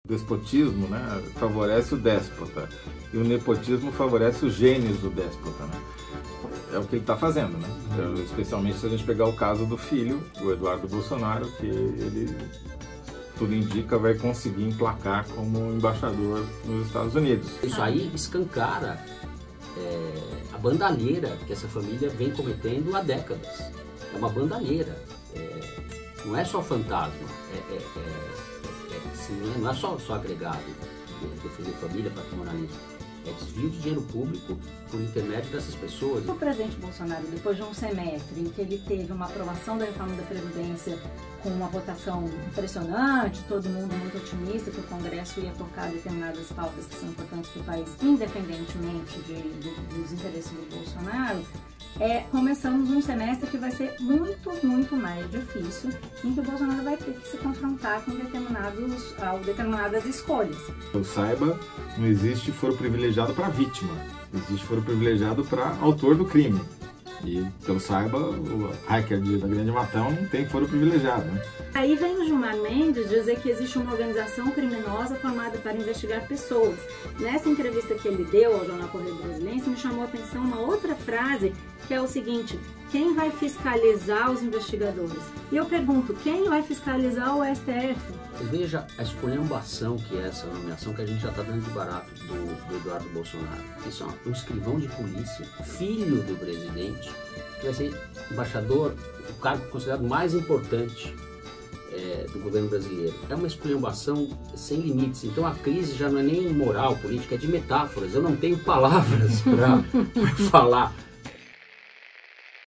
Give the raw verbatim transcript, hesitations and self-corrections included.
despotismo, né, favorece o déspota e o nepotismo favorece os genes do déspota, né? É o que ele está fazendo, né? Então, especialmente se a gente pegar o caso do filho, o Eduardo Bolsonaro, que ele, tudo indica, vai conseguir emplacar como embaixador nos Estados Unidos. Isso aí escancara é, a bandalheira que essa família vem cometendo há décadas. É uma bandalheira, é, não é só fantasma, é, é, é, é, assim, não é só, só agregado, defender família, patrimonialismo. É desvio de dinheiro público por intermédio dessas pessoas. O presidente Bolsonaro, depois de um semestre em que ele teve uma aprovação da reforma da Previdência com uma votação impressionante, todo mundo muito otimista que o Congresso ia tocar determinadas pautas que são importantes para o país, independentemente de, de, dos interesses do Bolsonaro, é, começamos um semestre que vai ser muito, muito mais difícil, em que o Bolsonaro vai ter que se confrontar com determinados, uh, determinadas escolhas. Eu saiba, não existe foro privilegiado para vítima, existe foro privilegiado para autor do crime. E, que eu saiba, o hacker da Grande Matão não tem foro privilegiado, né? Aí vem o Gilmar Mendes dizer que existe uma organização criminosa formada para investigar pessoas. Nessa entrevista que ele deu ao Jornal Correio Brasiliense, me chamou a atenção uma outra frase, que é o seguinte: quem vai fiscalizar os investigadores? E eu pergunto, quem vai fiscalizar o S T F? Veja a esculhambação que é essa nomeação que a gente já está dando de barato do, do Eduardo Bolsonaro. Isso é um escrivão de polícia, filho do presidente, que vai ser embaixador, o cargo considerado mais importante é, do governo brasileiro. É uma esculhambação sem limites. Então a crise já não é nem moral, política, é de metáforas. Eu não tenho palavras para falar